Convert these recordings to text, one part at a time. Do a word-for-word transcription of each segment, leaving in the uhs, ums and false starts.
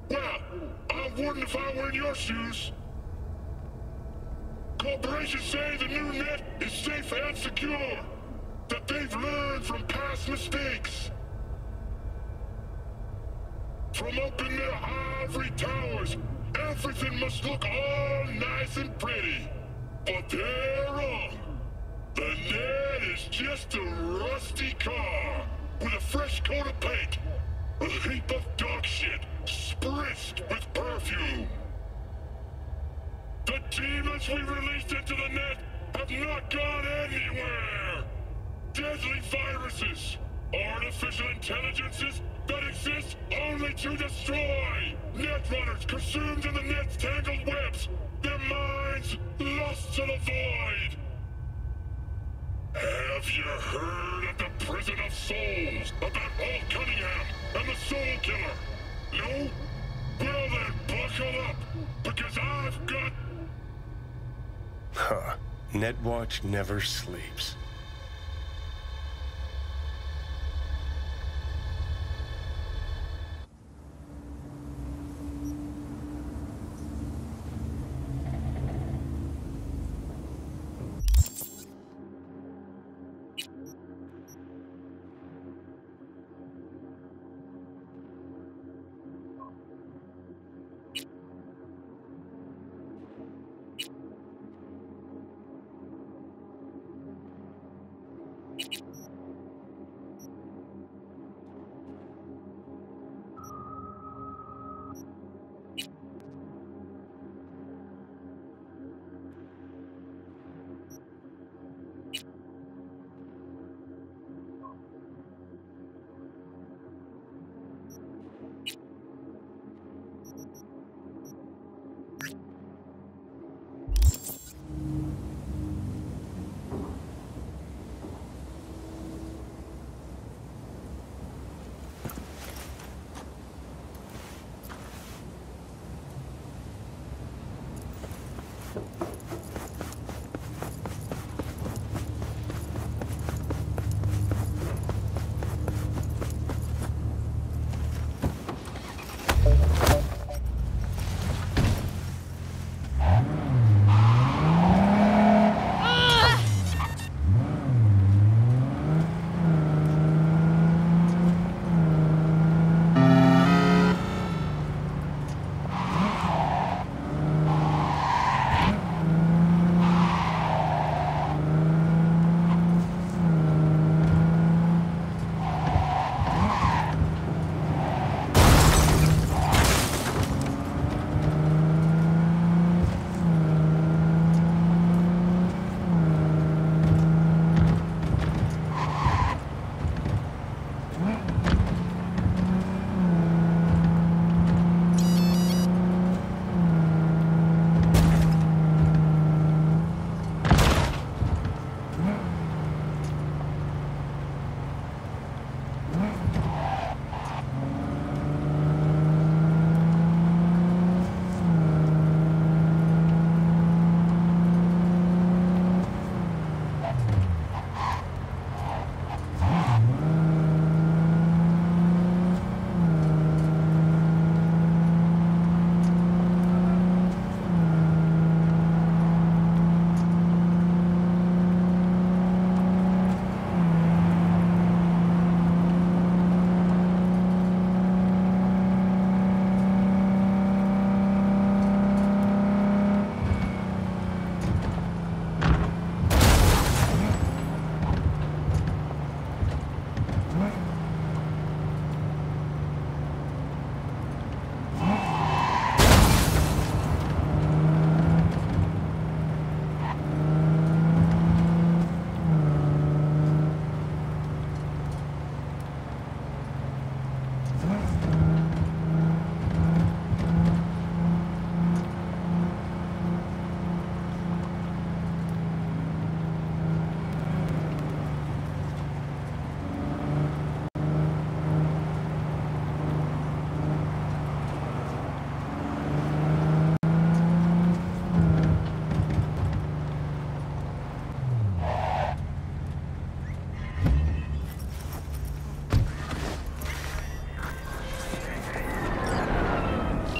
Well, I wouldn't if I were in your shoes. Corporations say the new net is safe and secure. That they've learned from past mistakes. From up in their ivory towers, everything must look all nice and pretty. But they're wrong. The net is just a rusty car with a fresh coat of paint. A heap of dog shit spritzed with perfume. The demons we released into the net have not gone anywhere. Deadly viruses, artificial intelligences that exist only to destroy. Netrunners consumed in the net's tangled webs, their minds lost to the void. Have you heard of the Prison of Souls, about Alt Cunningham and the Soul Killer? No? Well then, buckle up, because I've got... Huh. Netwatch never sleeps.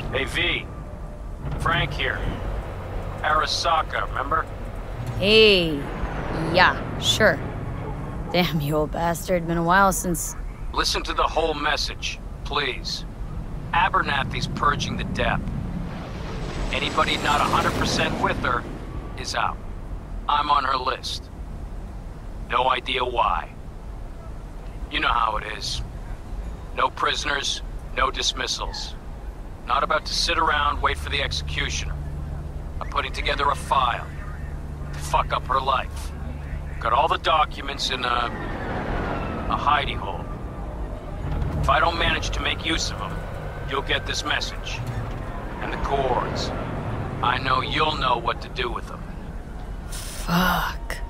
Hey, V. Frank here. Arasaka, remember? Hey. Yeah, sure. Damn, you old bastard. Been a while since... Listen to the whole message, please. Abernathy's purging the dep. Anybody not one hundred percent with her is out. I'm on her list. No idea why. You know how it is. No prisoners, no dismissals. Not about to sit around, wait for the executioner. I'm putting together a file to fuck up her life. Got all the documents in a... a hidey hole. If I don't manage to make use of them, you'll get this message. And the cords. I know you'll know what to do with them. Fuck.